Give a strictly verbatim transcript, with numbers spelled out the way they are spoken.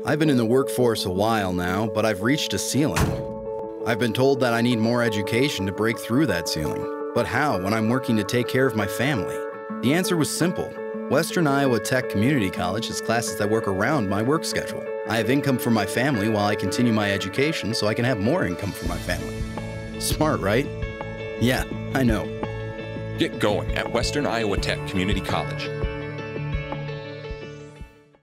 I've been in the workforce a while now, but I've reached a ceiling. I've been told that I need more education to break through that ceiling. But how when I'm working to take care of my family? The answer was simple. Western Iowa Tech Community College has classes that work around my work schedule. I have income for my family while I continue my education so I can have more income for my family. Smart, right? Yeah, I know. Get going at Western Iowa Tech Community College.